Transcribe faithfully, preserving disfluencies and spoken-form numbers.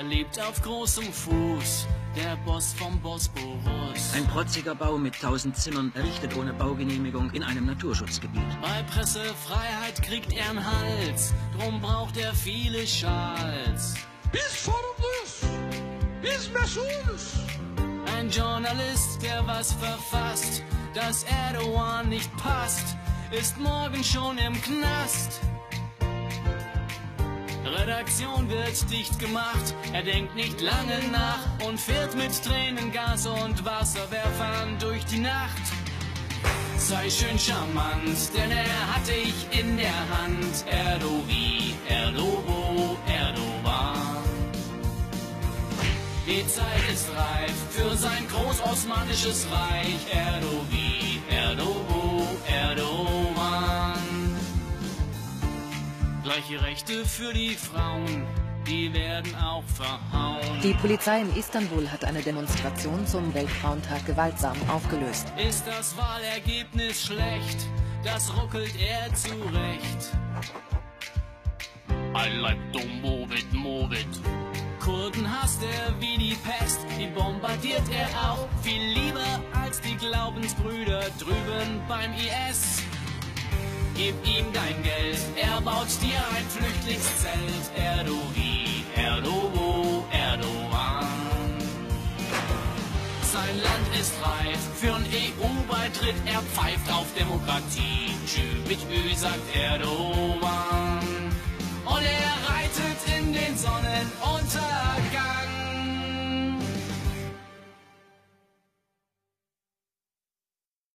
lebt auf großem Fuß, der Boss vom Bosporus. Ein protziger Bau mit tausend Zimmern, errichtet ohne Baugenehmigung in einem Naturschutzgebiet. Bei Pressefreiheit kriegt er einen Hals, drum braucht er viele Schals. Biz sorumluyuz. Biz mesulüz. Ein Journalist, der was verfasst, dass Erdogan nicht passt, ist morgen schon im Knast. Redaktion wird dicht gemacht, er denkt nicht lange nach und fährt mit Tränengas und Wasserwerfern durch die Nacht. Sei schön charmant, denn er hat dich in der Hand. Erdovi, Erdobo, Erdogan. Die Zeit ist reif für sein großosmanisches Reich. Erdovi, Erdobo, Erdogan. Gleiche Rechte für die Frauen, die werden auch verhauen. Die Polizei in Istanbul hat eine Demonstration zum Weltfrauentag gewaltsam aufgelöst. Ist das Wahlergebnis schlecht, das ruckelt er zurecht. I like to move it, move it. Kurden hasst er wie die Pest, die bombardiert er auch viel lieber als die Glaubensbrüder drüben beim I S. Gib ihm dein Geld, er baut dir ein Flüchtlingszelt. Erdovi, Erdobo, Erdogan. Sein Land ist reif für einen E U-Beitritt, er pfeift auf Demokratie. Tschü mit Ü, sagt Erdogan. Und er reitet in den Sonnenuntergang.